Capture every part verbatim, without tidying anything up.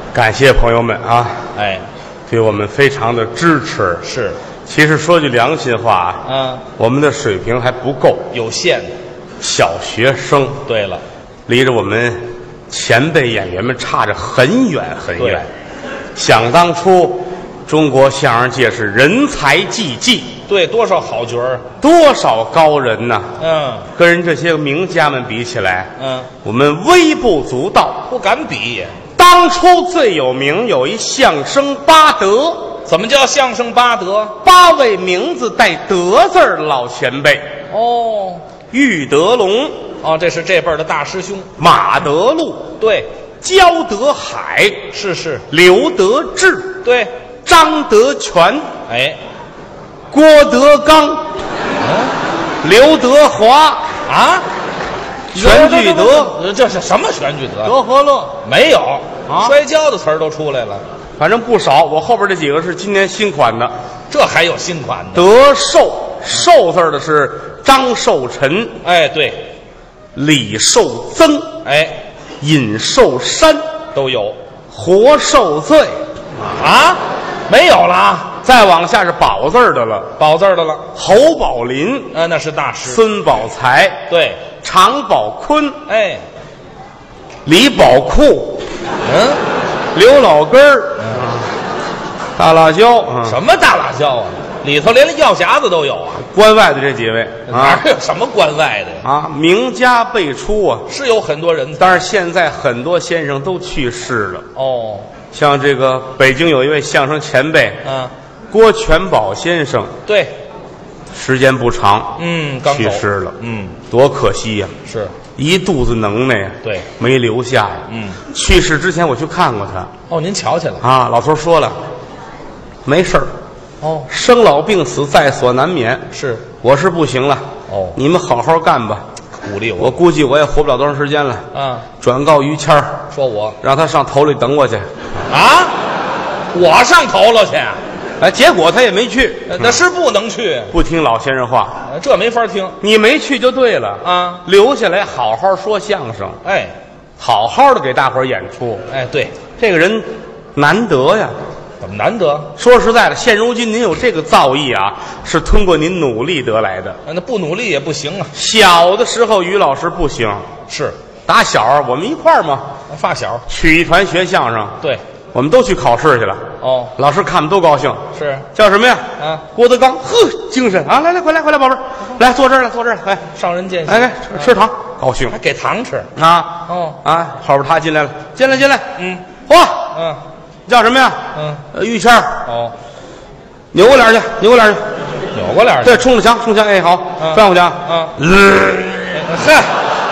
感谢朋友们啊， 哎， 对我们非常的支持。 是， 其实说句良心话， 嗯， 我们的水平还不够， 有限的。 小学生， 对了， 离着我们前辈演员们差着很远很远。想当初，中国相声界是人才济济， 对，多少好角儿， 多少高人呐！ 嗯， 跟人这些名家们比起来， 嗯， 我们微不足道， 不敢比。 当初最有名有一相声八德， 怎么叫相声八德？ 八位名字带德字儿老前辈， 哦， 玉德龙、 哦，这是这辈儿的大师兄。 马德禄、 对， 焦德海、 是是， 刘德志、 对， 张德全、 哎， 郭德纲、刘德华啊， 全聚德， 这这是什么全聚德？ 德和乐， 没有啊摔跤的词儿都出来了， 反正不少。我后边这几个是今年新款的。 这还有新款的。 德寿，寿字的是张寿臣、 哎，对， 李寿增、 哎， 尹寿山、 都有活受罪， 啊，没有了啊， 再往下是宝字儿的了， 宝字儿的了。 侯宝林、 啊，那是大师。 孙宝才、 对， 常宝坤、 哎， 李宝库、 嗯， 刘老根儿、大辣椒，嗯什么大辣椒啊？里头连药匣子都有啊！ 关外的这几位啊哪有什么关外的呀？ 啊，名家辈出啊。 是有很多人才。 但是现在很多先生都去世了， 哦， 像这个北京有一位相声前辈嗯， 郭全宝先生， 对， 时间不长， 嗯，刚走去世了， 嗯， 多可惜呀、 是， 一肚子能耐呀， 对， 没留下呀。 嗯， 去世之前我去看过他哦，您瞧去了？ 啊，老头说了，没事儿， 哦， 生老病死在所难免， 是， 我是不行了， 哦， 你们好好干吧。 鼓励我。 我估计我也活不了多长时间了， 啊， 转告于谦儿， 说我让他上头里等我去。 啊，我上头了去， 哎，结果他也没去， 呃那是不能去， 不听老先生话， 呃这没法听你没去就对了啊。 留下来好好说相声， 哎， 好好的给大伙儿演出。 哎，对， 这个人难得呀。 怎么难得？ 说实在的，现如今您有这个造诣啊，是通过您努力得来的。 那不努力也不行啊。 小的时候，于老师不行， 是， 打小儿我们一块儿嘛， 发小。 曲艺团学相声， 对， 我们都去考试去了。 哦， 老师看们都高兴。 是， 叫什么呀？ 啊， 郭德纲，呵，精神啊！来来，快来快来，宝贝儿，来坐这儿来，坐这儿来， 上人见习。 来来吃吃糖，高兴还给糖吃。 啊！ 哦， 啊，后边他进来了，进来进来， 嗯嚯， 嗯叫什么呀？ 嗯， 呃，于谦儿， 哦， 扭过脸去，扭过脸去， 扭过脸去。 对，冲着墙，冲墙，哎，好， 嗯转过去啊， 嗯， 呃嗨，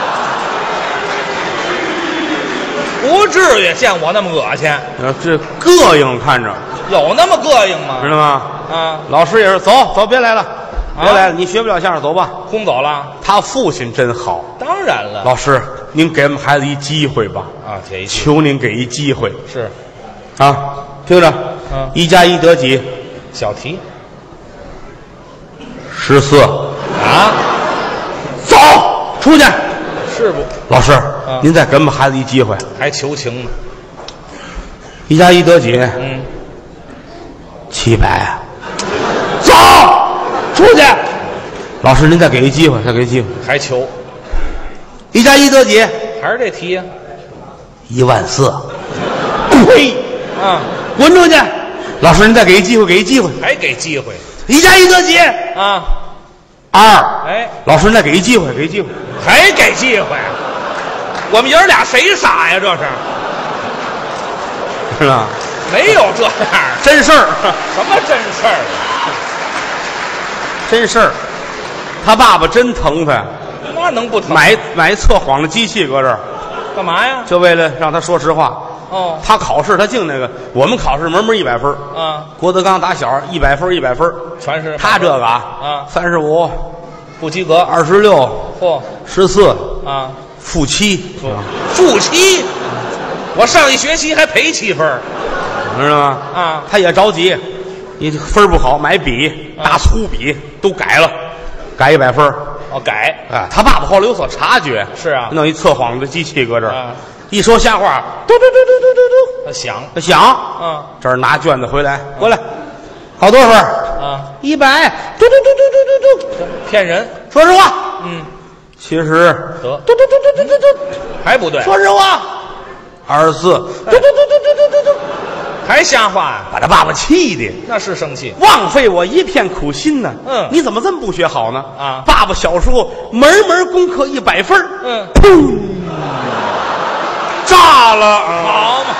不至于见我那么恶心， 呃这膈应，看着有那么膈应吗？ 知道吗？ 啊， 老师也是，走走，别来了，别来了，你学不了相声，走吧。 轰走了。 他父亲真好， 当然了。 老师，您给我们孩子一机会吧， 啊，这一求您给一机会是啊！听着， 嗯一加一得几？ 小题十四。 啊， 走出去。 是不？ 老师， 嗯您再给我们孩子一机会。 还求情呢。 一加一得几？ 嗯， 七百。走出去。老师，您再给一机会，再给一机会。 还求， 一加一得几？ 还是这题呀？ 一万四。呸！ 啊， 滚出去！老师，您再给一机会，给一机会。 还给机会一加一得几？ 啊？ 二。 哎， 老师，您再给一机会，给一机会。 还给机会？我们爷儿俩谁傻呀？这是是吧？ 没有这样的真事儿， 什么真事儿？ 真事儿。他爸爸真疼他， 那能不疼？ 买买一测谎的机器搁这儿， 干嘛呀？ 就为了让他说实话。 哦， 他考试他净那个，我们考试门门一百分， 啊， 郭德纲打小一百分一百分， 全是他这个啊， 啊三十五、 不及格。 二十六、 嚯十四、 啊， 负七， 负七，我上一学期还赔七分儿知道吗？ 啊。 他也着急，你这分儿不好，买笔， 啊大粗笔都改了，改一百分儿。 哦，改啊，他爸爸后来有所察觉， 是啊弄一测谎的机器搁这儿， 啊一说瞎话，嘟嘟嘟嘟嘟嘟他想， 嘟，响。 嗯， 这儿拿卷子回来，过来，考多少分？ 啊， 一百，嘟嘟嘟嘟嘟嘟嘟。 骗人。 说实话， 嗯， 七十， 得， 嘟嘟嘟嘟嘟嘟嘟。 还不对。 说实话，二十四，嘟嘟嘟嘟嘟嘟嘟。 还瞎话呀？ 把他爸爸气的， 那是生气。 枉费我一片苦心呢。 嗯， 你怎么这么不学好呢？ 啊， 爸爸小时候门门功课一百分， 嗯， 砰，炸了。 好嘛，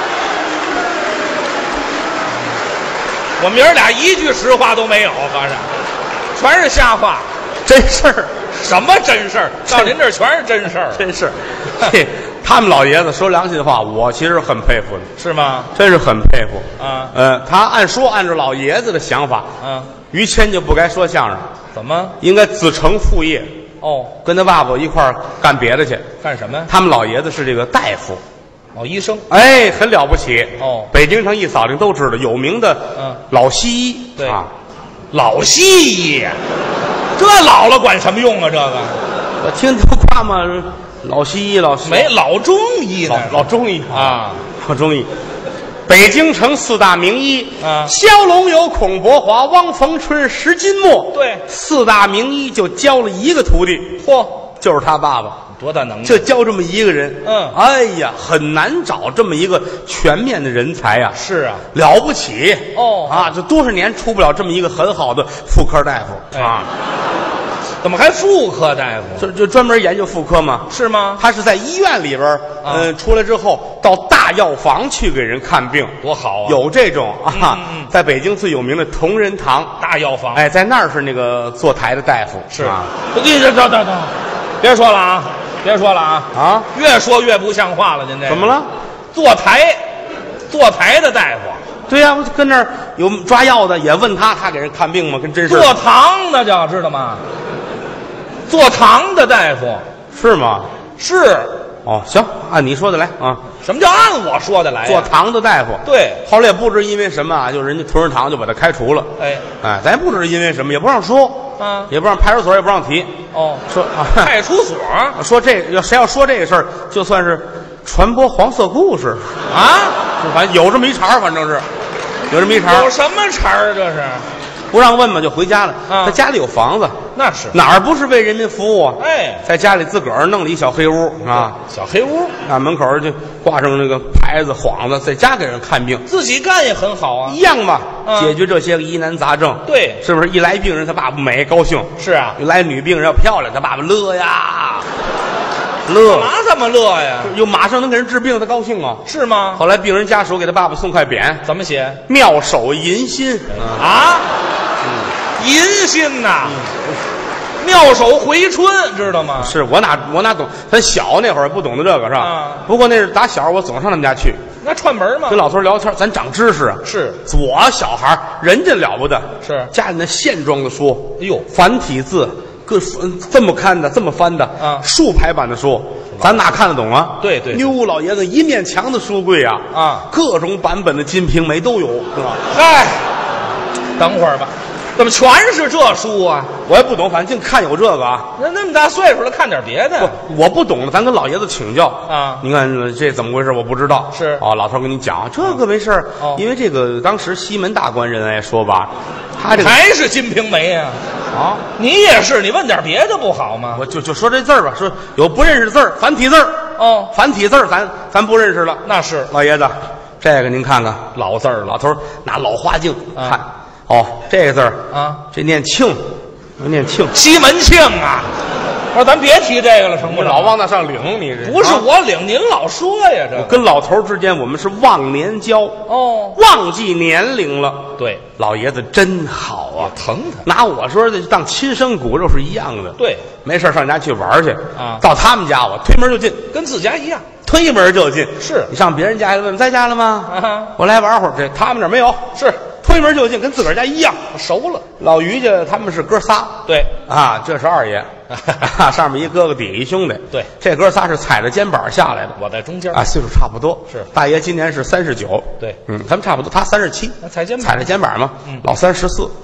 我们爷儿俩一句实话都没有，合着全是瞎话。 真事儿， 什么真事儿？到您这儿全是真事儿， 真是。嘿，他们老爷子说良心话，我其实很佩服的， 是吗？ 真是很佩服。 啊， 呃，他按说按照老爷子的想法， 嗯， 于谦就不该说相声， 怎么？ 应该自成副业， 哦， 跟他爸爸一块儿干别的去。 干什么呀？ 他们老爷子是这个大夫， 哦，医生。 哎，很了不起。 哦， 北京城一扫听都知道，有名的嗯老西医。 对啊， 老西医，这老了管什么用啊？这个我听他夸嘛，老西医老西医没老中医呢老，老中医啊， 老中医。北京城四大名医啊萧龙友、孔伯华、汪逢春、石金墨。 对， 四大名医就教了一个徒弟， 嚯， 就是他爸爸。 多大能耐！ 就教这么一个人， 嗯哎呀，很难找这么一个全面的人才呀、 是啊， 了不起哦啊！这多少年出不了这么一个很好的妇科大夫、 哎啊， 怎么还妇科大夫？ 就就专门研究妇科嘛。 是吗？ 他是在医院里边儿， 啊嗯、出来之后到大药房去给人看病， 多好啊！ 有这种啊， 嗯嗯在北京最有名的同仁堂， 大药房， 哎，在那儿是那个坐台的大夫， 是啊你这等等等，别说了啊，别说了啊， 啊， 越说越不像话了，您这怎么？了？ 坐台，坐台的大夫， 对呀、我跟那儿有抓药的，也问他，他给人看病吗？跟真是坐堂的叫知道吗？坐堂的大夫是吗？ 是哦，行，按你说的来啊。 什么叫按我说的来呀？ 坐堂的大夫， 对， 后来也不知因为什么啊，就人家同仁堂就把他开除了。 哎， 哎，咱也不知因为什么，也不让说， 啊， 也不让派出所，也不让提。 哦， 说啊， 派出所说这要谁要说这个事儿，就算是传播黄色故事， 啊， 反正有这么一茬儿反正是有这么一茬儿有什么茬儿？这是？ 不让问嘛，就回家了。 啊他家里有房子， 那是， 哪儿不是为人民服务啊？ 哎， 在家里自个儿弄了一小黑屋啊， 小黑屋， 啊，门口就挂上那个牌子、幌子，在家给人看病， 自己干也很好啊一。样嘛， 嗯解决这些个疑难杂症。 对， 是不是？一来病人，他爸爸美高兴； 是啊， 一来女病人要漂亮，他爸爸乐呀， 干乐， 嘛这么乐呀？ 又马上能给人治病，他高兴啊。 是吗？ 后来病人家属给他爸爸送块匾， 怎么写妙手银心。 啊？银心呐，妙手回春，知道吗？ 是我哪我哪懂？咱小那会儿不懂得这个是吧？ 啊不过那是打小我总上他们家去， 那串门嘛跟。老头聊天，咱长知识啊。 是我小孩儿人家了不得， 是家里那线装的书， 哎呦繁体字，各嗯这么看的，这么翻的， 啊竖排版的书，咱哪看得懂啊？ 对对对哟，老爷子一面墙的书柜啊， 啊各种版本的《金瓶梅》都有，是吧？ 嗨，等会儿吧，怎么全是这书啊？ 我也不懂，反正净看有这个啊。 那那么大岁数了，看点别的。 不，我不懂的，咱跟老爷子请教啊你看这怎么回事？我不知道。 是哦，老头跟你讲这个没事儿哦因为这个当时西门大官人来说吧，他这个还是《金瓶梅》呀？ 啊， 你也是，你问点别的不好吗？ 我就就说这字儿吧，说有不认识字儿，繁体字儿， 哦， 繁体字儿咱咱不认识了。 那是老爷子，这个您看看， 老字儿了老头儿拿老花镜啊看，哦，这个字儿啊， 这念庆，念庆。 西门庆啊！我说咱别提这个了，成不成？ 我老往那上领你这不是啊我领，您老说呀，这个跟老头儿之间我们是忘年交， 哦， 忘记年龄了。 对， 老爷子真好啊， 疼他。 拿我说的当亲生骨肉是一样的。 对， 没事儿上家去玩儿去啊到他们家我推门就进， 跟自家一样。 推门就进。 是你上别人家里问在家了吗？ 啊哈我来玩会儿。这他们那儿没有， 是推门就进，跟自个儿家一样。 熟了。 老于家他们是哥仨， 对， 啊，这是二爷，上面一哥哥，底下一兄弟。 对， 这哥仨是踩着肩膀下来的。 我在中间。 啊，岁数差不多。 是大爷今年是三十九。 对， 嗯，咱们差不多，他三十七。 那踩肩膀踩着肩膀嘛。 嗯老三十四。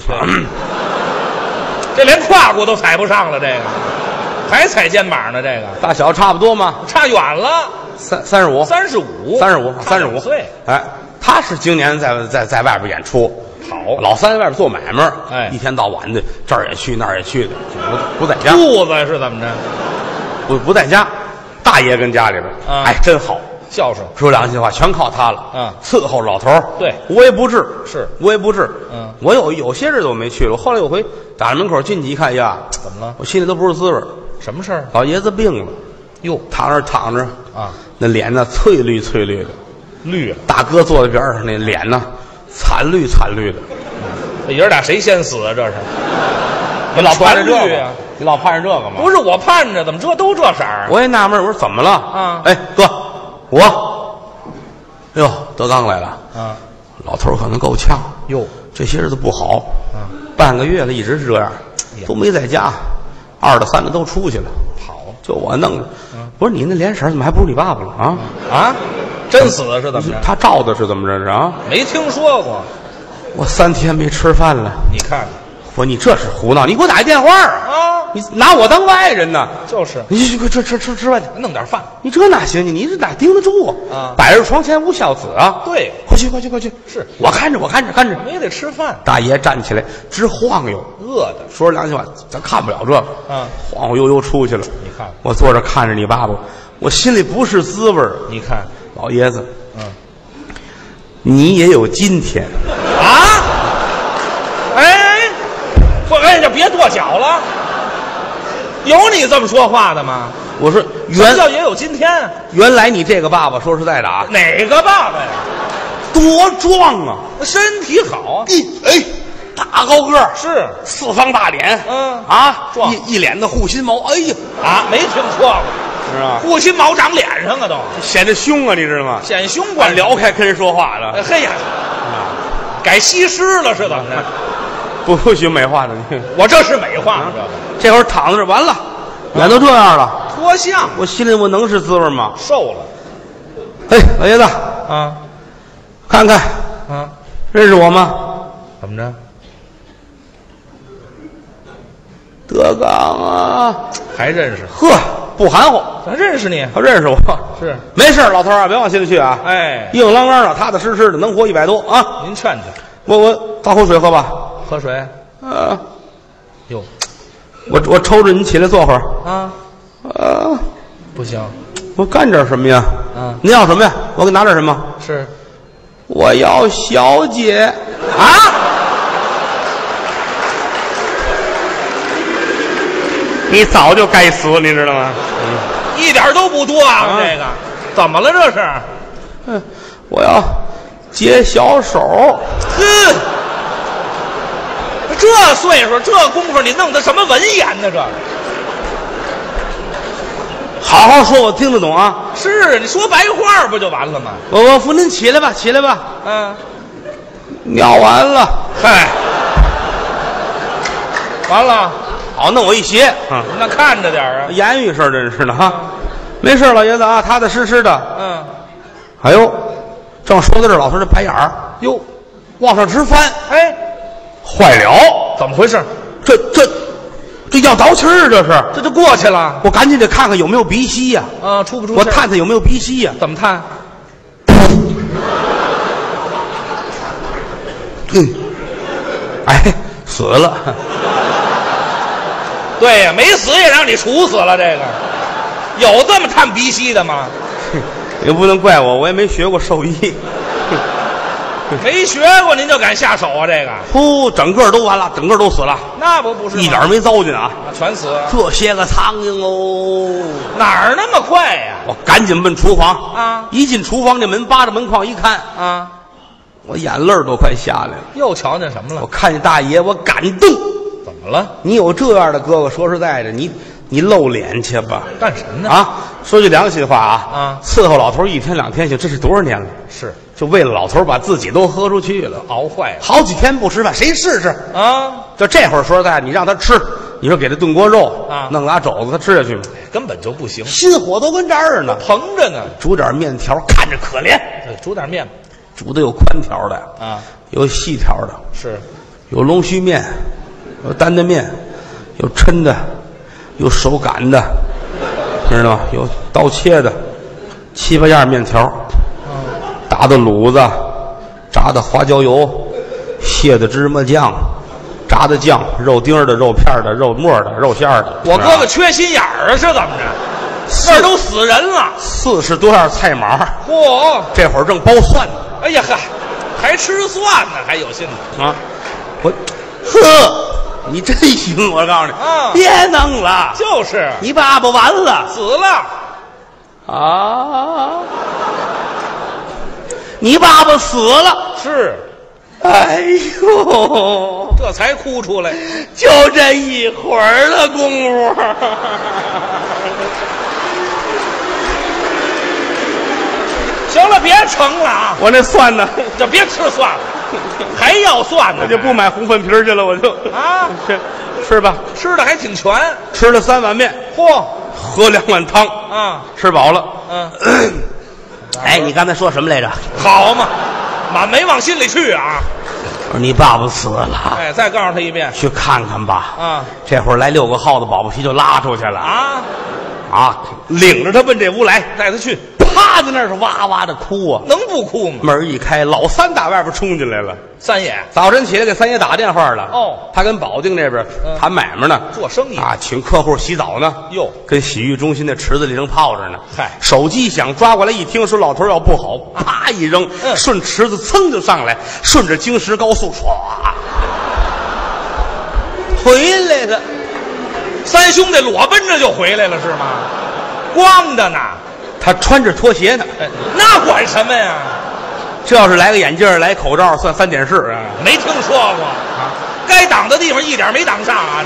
这连胯骨都踩不上了，这个还踩肩膀呢，这个大小差不多嘛。 差远了。 三三十五， 三十五， 三十五，三十五岁。 哎，他是今年在在在外边演出， 好， 老三在外边做买卖， 哎， 一天到晚的这儿也去那儿也去的，不不在家， 肚子是怎么着？ 不不在家，大爷跟家里边， 啊、 哎，真好。 孝顺， 说良心话，全靠他了。 嗯， 伺候老头儿， 对， 无微不至， 是无微不至。 嗯， 我有有些日子我没去了，我后来有回打门口进去一看呀， 怎么了？ 我心里都不是滋味。 什么事儿？ 老爷子病了， 哟， 躺那儿躺着啊， 那脸呢翠绿翠绿的， 绿了。 大哥坐在边上，那脸呢惨绿惨绿的。 这爷儿俩谁先死啊？这是？ 你老盼着这个绿啊？ 你老盼着这个吗？ 不是我盼着，怎么这都这色儿？ 我也纳闷，我说怎么了？ 啊， 哎，哥，我。哎呦，德刚来了啊！ 老头儿可能够呛哟， 这些日子不好啊， 半个月了，一直是这样，都没在家，二的三的都出去了， 好， 就我弄的。不是你那脸色怎么还不如你爸爸了啊？ 啊，真死的是怎么着？ 他照的是怎么着是啊？ 没听说过。 我三天没吃饭了， 你看看， 我你这是胡闹！你给我打一电话啊！ 你拿我当外人呢？ 就是， 你快吃吃吃吃饭去， 弄点饭。 你这哪行？你你这哪盯得住啊？ 摆着床前无孝子啊！ 对， 快去快去快去！ 是我看着我看着看着， 我们也得吃饭。 大爷站起来直晃悠， 饿的。 说良心话，咱看不了这个， 嗯， 晃晃悠悠出去了。 你看， 我坐着看着你爸爸，我心里不是滋味儿。 你看， 老爷子， 嗯， 你也有今天啊！哎，不，哎，就别跺脚了。有你这么说话的吗？ 我说原什么叫也有今天？ 原来你这个爸爸，说实在的啊， 哪个爸爸呀？ 多壮啊， 身体好啊！ 一哎，大高个儿， 是四方大脸， 嗯啊， 壮一一脸的护心毛，哎呀， 啊，没听说过， 是吧？ 护心毛长脸上啊，都显得凶啊，你知道吗？ 显胸关撩开跟人说话了， 哎嘿呀，改西施了是怎么的？ 不不许美化的你。 我这是美化，知道吧？ 这会儿躺在这完了，脸都这样了， 脱相， 我心里我能是滋味吗？ 瘦了哎，老爷子， 啊看看啊， 认识我吗？ 怎么着？ 德刚啊， 还认识？ 呵，不含糊， 咱认识你他认识我， 是没事老头啊，别往心里去啊。 哎， 硬朗朗的，踏踏实实的，能活一百多啊。 您劝劝， 我我倒口水喝吧。 喝水。 呃， 哟我我抽着你起来坐会儿。 啊， 呃， 不行， 我干点什么呀？ 嗯您要什么呀？我给拿点什么？ 是我要小姐啊， 你早就该死，你知道吗？ 一点都不多啊！ 啊这个怎么了？这是？ 嗯，我要接小手。 呵，这岁数这功夫，你弄的什么文言呢？这好好说，我听得懂啊。 是你说白话不就完了吗？ 我我扶您起来吧，起来吧。 嗯， 尿完了， 嗨，完了， 好，弄我一鞋。啊， 那看着点啊。 言语事儿真是的哈。没事，老爷子啊，踏踏实实的。 嗯， 哎呦，正说到这儿，老头这白眼儿， 哟， 往上直翻， 哎， 坏了， 怎么回事？ 这这这要倒气儿，这是。 这就过去了。 我赶紧得看看有没有鼻息呀、 啊，出不出我事？ 探探有没有鼻息呀、 怎么探？ 嗯，哎，死了。 对呀，没死也让你处死了。这个有这么探鼻息的吗？ 也不能怪我，我也没学过兽医。 没学过您就敢下手啊？这个呼，整个都完了，整个都死了， 那不不是吗一点没糟践啊！ 啊全死了。 这些个苍蝇哦， 哪儿那么快呀？ 我赶紧奔厨房啊！ 一进厨房，这门扒着门框一看， 啊， 我眼泪儿都快下来了。 又瞧见什么我了？ 看见大爷，我感动。 怎么了？ 你有这样的哥哥，说实在的，你你露脸去吧。 干什么呢？ 啊，说句良心话啊， 啊伺候老头一天两天行，这是多少年了？ 是就为了老头把自己都喝出去了， 熬坏了好几天不吃饭，谁试试？ 啊！ 就这会儿说实在，你让他吃，你说给他炖锅肉啊弄俩肘子，他吃下去吗？ 根本就不行， 心火都跟这儿呢。 膨着呢。 煮点面条，看着可怜， 对，煮点面煮的有宽条的， 啊， 有细条的， 是有龙须面，有担担面，有抻的，有手擀的，知道吗？有刀切的， 七八样面条，打的卤子，炸的花椒油，蟹的芝麻酱，炸的酱，肉丁的、肉片的、肉末的、肉馅的。 我哥哥缺心眼儿啊，是怎么着？味儿都死人了。 四十多样菜码， 嚯！ 这会儿正包蒜呢。 哎呀呵，还吃蒜呢，还有心呢啊！我，呵，你真行！我告诉你， 啊， 别弄了， 就是你爸爸完了， 死了啊！你爸爸死了， 是。 哎呦， 这才哭出来， 就这一会儿的功夫。 行了，别盛了啊！ 我那蒜呢？ 这别吃蒜了，还要蒜呢？ 我就不买红粉皮去了，我就啊， 吃吃吧， 吃的还挺全。 吃了三碗面， 嚯， 喝两碗汤啊， 吃饱了。 嗯， 哎，你刚才说什么来着？ 好嘛，满没往心里去啊！ 我说你爸爸死了， 哎，再告诉他一遍， 去看看吧。 啊， 这会儿来六个耗子保不齐就拉出去了啊啊！领着他奔这屋来， 带他去， 趴在那儿是哇哇的哭啊！ 能不哭吗？ 门一开，老三打外边冲进来了。 三爷早晨起来给三爷打电话了。 哦， 他跟保定这边谈买卖呢， 做生意啊，请客户洗澡呢。 哟，跟洗浴中心的池子里正泡着呢。 嗨， 手机一响，抓过来一听，说老头要不好，啪一扔， 嗯， 顺池子噌就上来，顺着京石高速唰回来的。 三兄弟裸奔着就回来了是吗？光的呢， 他穿着拖鞋呢。 哎，那管什么呀？ 这要是来个眼镜，来口罩，算三点式啊！ 没听说过啊，该挡的地方一点没挡上啊！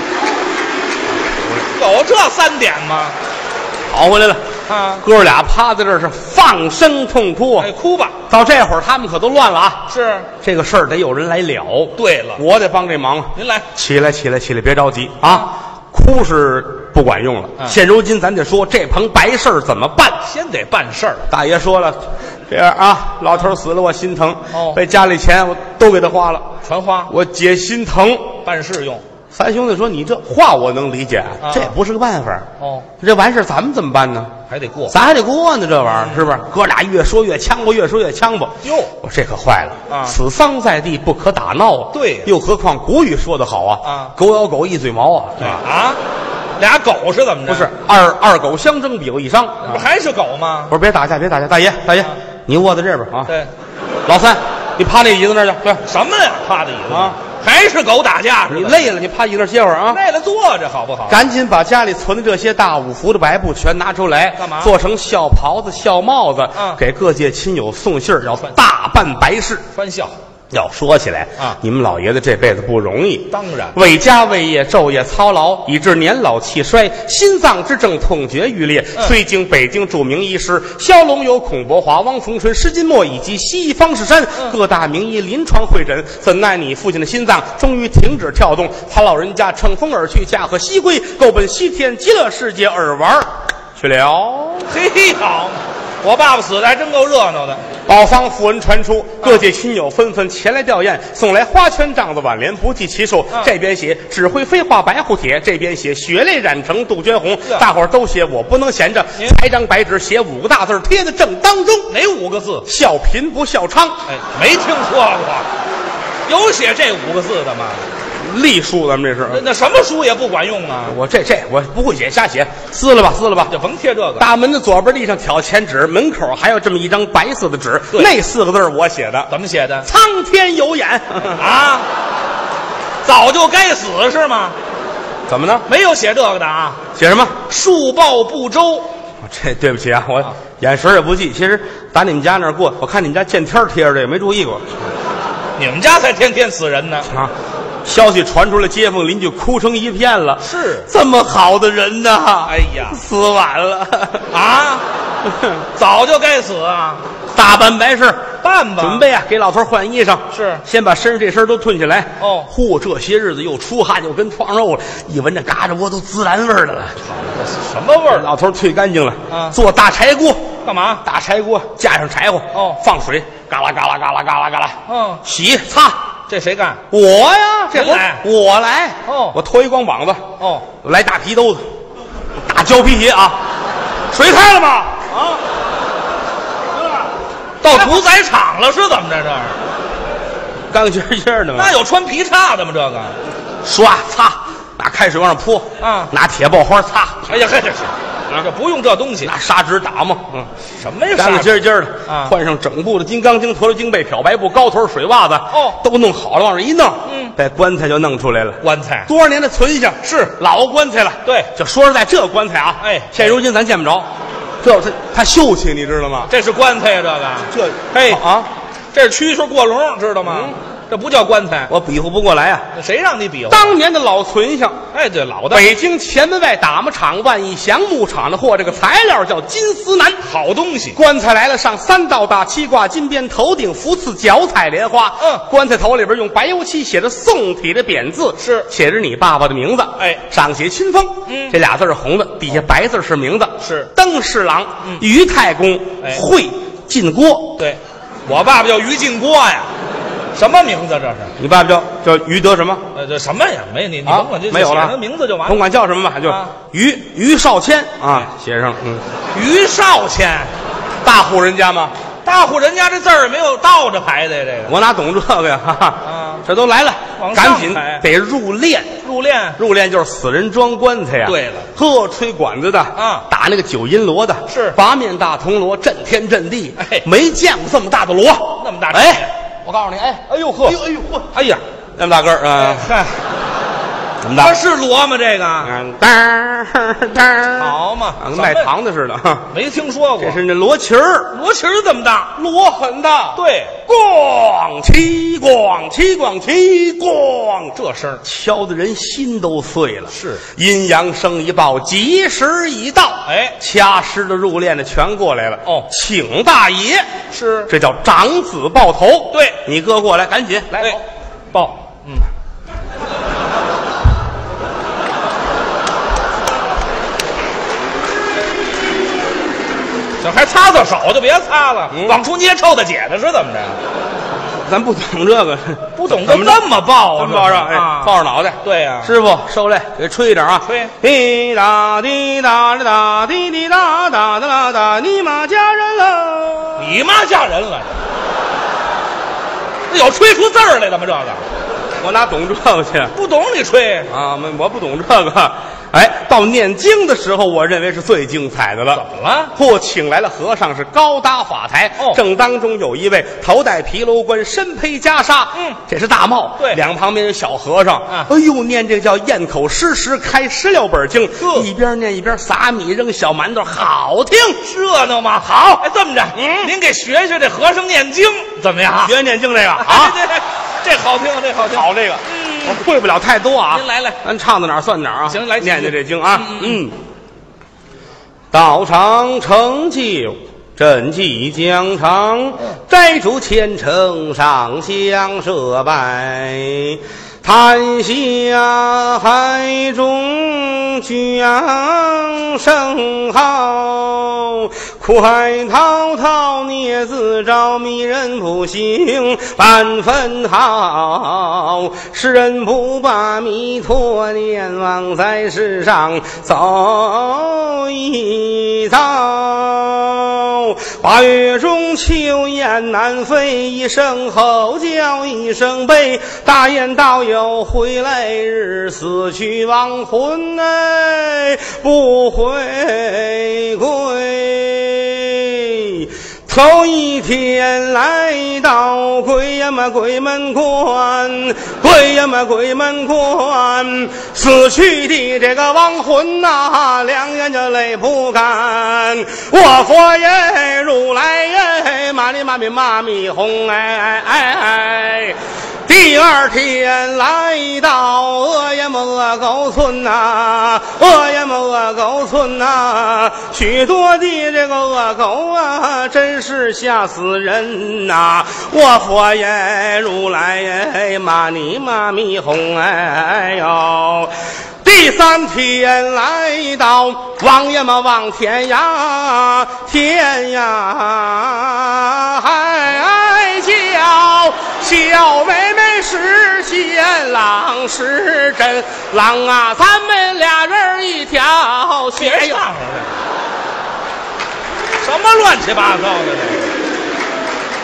这个有这三点吗？ 跑回来了啊！ 哥俩趴在这儿是放声痛哭啊！ 哎，哭吧！ 到这会儿他们可都乱了啊！ 是这个事儿得有人来了。 对了， 我得帮这忙。 您来， 起来，起来，起来，别着急啊！哭是不管用了。 嗯， 现如今咱得说这棚白事儿怎么办？ 先得办事儿。 大爷说了，这样啊，老头死了我心疼， 哦， 被家里钱我都给他花了， 全花， 我解心疼， 办事用。 三兄弟说：“你这话我能理解， 啊， 这也不是个办法。 哦， 这完事咱们怎么办呢？ 还得过， 咱还得过呢，这玩意儿是不是？哥俩越说越呛吧，越说越呛吧。 哟， 我这可坏了啊！ 死丧在地，不可打闹啊。 对， 又何况古语说得好啊， 啊， 狗咬狗一嘴毛啊，对吧？ 啊，俩狗是怎么着？ 不是二二狗相争，必有一伤。 不还是狗吗？ 我说别打架，别打架，大爷大爷，你卧在这边啊。 对， 老三，你趴那椅子那儿去。对， 什么呀？趴在椅子啊？ 还是狗打架似的？ 你累了，你趴椅子那儿歇会儿啊。 累了坐着好不好？ 赶紧把家里存的这些大五福的白布全拿出来， 干嘛？ 做成孝袍子、孝帽子， 嗯， 给各界亲友送信儿，要大办白事， 穿孝。 要说起来啊， 你们老爷子这辈子不容易， 当然为家为业昼夜操劳，以致年老气衰，心脏之症痛绝欲裂。 嗯， 虽经北京著名医师萧龙友、孔伯华、汪逢春、施金墨以及西医方士山， 嗯， 各大名医临床会诊，怎奈你父亲的心脏终于停止跳动，他老人家乘风而去，驾鹤西归，够奔西天极乐世界而玩去了。 嘿，好，我爸爸死的还真够热闹的。 宝方讣文传出，各界亲友纷纷前来吊唁，送来花圈、帐子、挽联，不计其数。 嗯， 这边写只会飞画白虎帖，这边写血泪染成杜鹃红。 嗯， 大伙儿都写我不能闲着，裁张白纸写五个大字贴在正当中。 哪五个字？ 孝贫不孝娼。 哎，没听说过，有写这五个字的吗？ 隶书咱们这是， 那那什么书也不管用啊！ 我这这我不会写，瞎写，撕了吧，撕了吧， 就甭贴这个。 大门的左边地上挑钱纸，门口还有这么一张白色的纸，那四个字我写的。 怎么写的？ 苍天有眼啊！早就该死是吗？ 怎么呢？ 没有写这个的啊！ 写什么？ 树报不周。 这对不起啊，我眼神也不记。其实打你们家那儿过，我看你们家见天贴着的，也没注意过。 你们家才天天死人呢啊！消息传出来，街坊邻居哭成一片了。 是这么好的人呐！ 哎呀， 死晚了啊！早就该死啊！ 大办白事， 办吧。 准备啊，给老头换衣裳。 是， 先把身上这身都褪下来。 哦， 嚯，这些日子又出汗又跟烫肉了，一闻这嘎吱窝都孜然味儿的了。 什么味儿？ 老头退干净了。 啊， 做大柴锅。 干嘛？ 大柴锅架上柴火。 哦， 放水，嘎啦嘎啦嘎啦嘎啦嘎啦。 嗯， 洗擦。 这谁干？ 我呀，这活来我来。 哦， 我脱一光膀子。 哦， 我来大皮兜子，大胶皮鞋啊。水开了吗？ 啊， 到屠宰场了是怎么着？这干干净净的嘛。 那有穿皮叉的吗？这个刷擦，拿开水往上泼啊， 拿铁爆花擦。 哎呀，嘿，这是这不用这东西， 拿砂纸打嘛。嗯， 什么呀？ 干干净净的啊， 换上整部的金刚经、驼着经被、漂白布、高头水袜子， 哦， 都弄好了，往这一弄， 嗯， 这棺材就弄出来了。 棺材多少年的存性是老棺材了。 对， 就说实在，这棺材啊， 哎， 现如今咱见不着。这他他秀气，你知道吗？ 这是棺材呀，这个这嘿啊， 这是蛐蛐过笼，知道吗？ 嗯这不叫棺材， 我比划不过来啊。 那谁让你比划？ 当年的老存性， 哎，这老的北京前门外打磨厂万义祥木厂的货，这个材料叫金丝楠， 好东西。 棺材来了，上三道大七挂金边，头顶福刺，脚踩莲花。 嗯， 棺材头里边用白油漆写着宋体的匾字， 是写着你爸爸的名字。 哎， 上写清风， 嗯， 这俩字是红的，底下白字是名字， 是登侍郎， 嗯， 于太公， 哎， 会进锅。 对，我爸爸叫于进锅呀。什么名字这是？ 你爸爸叫叫于德什么？ 呃，这什么呀？没你你啊甭管这没有了， 他名字就完了。 甭管叫什么吧，就啊于于少谦啊，写上了。嗯， 于少谦， 大户人家嘛， 大户人家这字儿没有倒着排的呀，这个我哪懂这个呀？哈哈， 啊， 这都来了， 往上赶紧排得入殓。 入殓， 入殓就是死人装棺材呀。 对了， 呵，吹管子的啊， 打那个九阴锣的， 是八面大铜锣，震天震地。 哎， 没见过这么大的锣， 那么大。 哎，我告诉你，哎， 哎呦呵， 哎呦哎呦嚯， 哎呀， 那么大个儿啊， 嗨， 那么大它。是锣吗？这个嗯，当当， 好嘛， 跟卖糖的似的哈。 没听说过。 这是那锣旗儿， 锣旗儿这么大， 锣很大。 对， 咣齐咣齐咣齐咣， 这声敲的人心都碎了。 是阴阳声一报，吉时已到。 哎， 掐尸的、入殓的全过来了。 哦， 请大爷， 是这叫长子抱头。 对， 你哥过来，赶紧来哎抱，嗯。这还擦擦手就别擦了， 嗯往出捏臭大姐的是怎么着？ 咱不懂这个， 不懂就这么抱啊？ 这么抱上，哎， 啊， 抱着脑袋。 对呀， 师傅受累，给吹一点啊！ 吹滴答滴答滴答滴滴答答答答答，你妈嫁人了！ 你妈嫁人了，有吹出字儿来的吗？这个我哪懂这个去不懂你吹， 啊？没，我不懂这个。哎，到念经的时候，我认为是最精彩的了。 怎么了？ 嚯，请来了和尚，是高搭法台。 哦， 正当中有一位头戴皮楼冠，身披袈裟， 嗯， 这是大帽。 对， 两旁边有小和尚。 啊， 哎呦，念这个叫咽口诗时开十六本经，一边念一边撒米扔小馒头，好听， 热闹吗？好，哎，这么着， 嗯， 您给学学这和尚念经怎么样？ 学念经这个啊， 对对，这好听，这好听， 好这个。 嗯， 我会不了太多啊。 您来来， 咱唱到哪儿算哪儿啊。 行，来念念这经啊。 嗯嗯。道场成就，赈济疆场，斋主虔诚上香设拜。谈下海中江声号，苦海滔滔孽自招，迷人不醒半分好。世人不把弥陀念，望在世上走一遭。八月中秋雁南飞，一声吼叫一声悲，大雁道有回来日，死去亡魂哎不回归。头一天来到鬼呀嘛鬼门关，鬼呀嘛鬼门关，死去的这个亡魂呐、啊，两眼就泪不干。我佛爷如来耶，妈咪妈咪妈咪红哎哎哎哎。第二天来到恶呀么恶狗村呐、啊，恶呀么恶狗村呐、啊，许多的这个恶狗啊，真是吓死人呐、啊！我佛爷如来耶，妈尼妈咪红哎呦。第三天来到望呀嘛望天涯，天涯海角，小妹妹是仙，郎是真，郎啊，咱们俩人一条线。 别唱了，什么乱七八糟的这？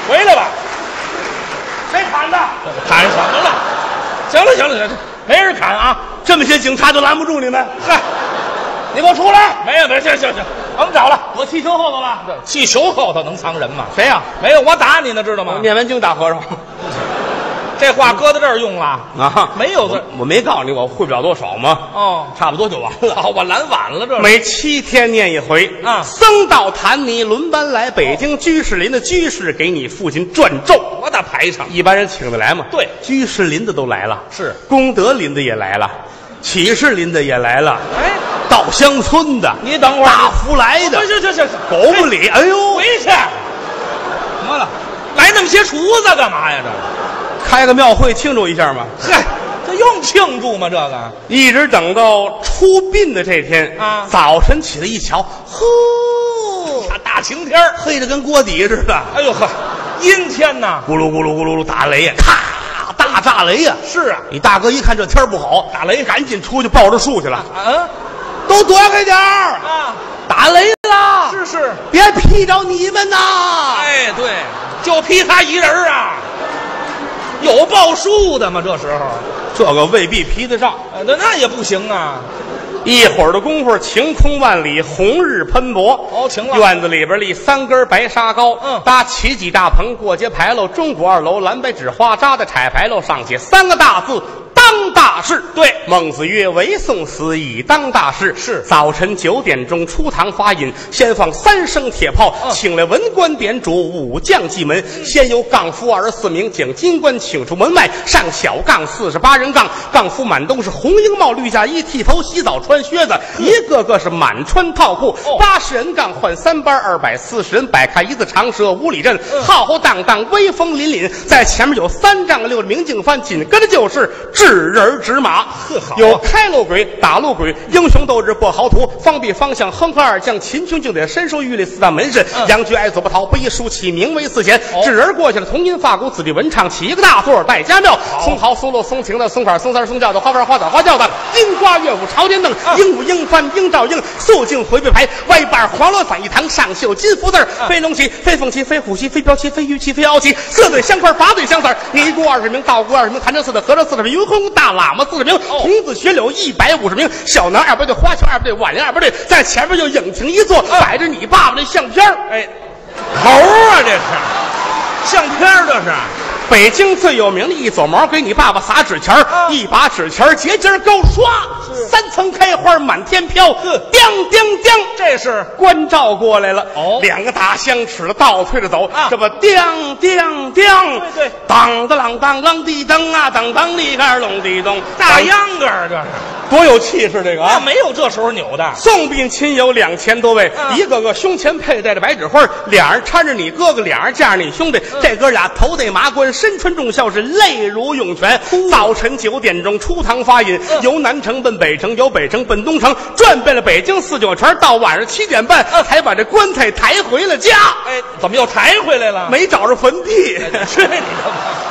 回来吧。 谁砍的？ 砍什么了？行了行了行了，没人砍啊！ 这么些警察都拦不住你们。 嗨， 你给我出来！ 没有没有，行行行，甭找了。 我气球后头了。 气球后头能藏人吗？ 谁呀、 没有，我打你呢，知道吗？ 念完经打和尚。 这话搁在这儿用了啊？ 没有我我没告诉你我会不了多少吗？ 哦， 差不多就完了。 好，我拦晚了，这是每七天念一回啊僧道坛尼轮班来，北京居士林的居士给你父亲转咒。 多大排场？ 一般人请得来吗？ 对， 居士林的都来了， 是功德林的也来了，启士林的也来了， 哎， 稻香村的， 你等会儿， 大福来的， 行行行行， 狗不理，哎呦， 回去。怎么了？来那么些厨子干嘛呀？这开个庙会庆祝一下嘛。 嗨，这用庆祝吗？这个一直等到出殡的这天啊早晨起来一瞧，呼， 大大晴天儿， 黑的跟锅底似的， 哎呦呵，阴天呐！ 咕噜咕噜咕噜噜打雷呀，咔，大炸雷呀！ 是啊， 你大哥一看这天儿不好， 打雷赶紧出去抱着树去了， 嗯都躲开点儿啊， 打雷了， 是是， 别劈着你们呐！ 哎对，就劈他一人啊，有报数的吗？这时候， 这个未必劈得上。 呃那那也不行啊。 一会儿的功夫，晴空万里，红日喷薄。 哦晴了院子里边立三根白沙高， 嗯搭起几大棚，过街牌楼，中国二楼蓝白纸花扎的彩牌楼上写三个大字：当大事。 对， 孟子曰：“唯送死，以当大事。” 是早晨九点钟出堂发引，先放三声铁炮， 嗯请来文官点主，武将祭门。先由杠夫二十四名将金官请出门外，上小杠四十八人杠，杠夫满都是红缨帽、绿嫁衣，剃头洗澡穿靴子，一个个是满穿套裤。 哦八十人杠换三班，二百四十人摆开一字长蛇五里阵， 嗯浩浩荡荡，威风凛凛。在前面有三丈六的明镜幡，紧跟着就是智人纸马。 呵好啊有开路鬼、打路鬼，英雄斗志破豪图，方必方向，哼和二将，秦琼敬典，身受玉立四大门神， 嗯杨局爱走不逃，不亦舒起名为四贤。 哦智人过去了，同音发鼓，子弟文唱，起一个大座，戴家庙，松毫松落松情的，松法松三松教的，花瓣花枣花轿的，樱花乐府朝天凳，鹦鹉鹰翻鹰照鹰，肃静回背牌，歪把黄罗伞一堂，上绣金福字儿，飞龙旗、飞凤旗、飞虎旗、飞镖旗、飞玉旗、飞鳌旗，四对香块，八对香伞，尼姑二十名，道姑二十名，潭柘寺的和尚四十名，云空大喇嘛四十名，童子学柳一百五十名，小男二百对，花轿二百对，挽联二百对，在前面就影厅一座，摆着你爸爸的相片儿哎，猴啊，这是相片儿，这是北京最有名的一撮毛，给你爸爸撒纸钱儿、 啊一把纸钱儿结晶儿高刷，三层开花满天飘， 呵叮叮叮， 这是关照过来了。 哦两个大香尺子倒退着走， 啊这不叮叮叮， 对对当当啷当啷地噔啊，当当里个隆地咚， 大秧歌儿，这是多有气势这个那啊！ 没有这时候扭的。 送殡亲友两千多位， 嗯一个个胸前佩戴着白纸花，俩人搀着你哥哥，俩人架着你兄弟。这哥俩头戴麻冠，身穿重孝，是泪如涌泉。早晨九点钟出堂发引， 嗯由南城奔北城，由北城奔东城，转遍了北京四九圈，到晚上七点半才把这棺材抬回了家。 哎，怎么又抬回来了？ 没找着坟地， 去你的吧！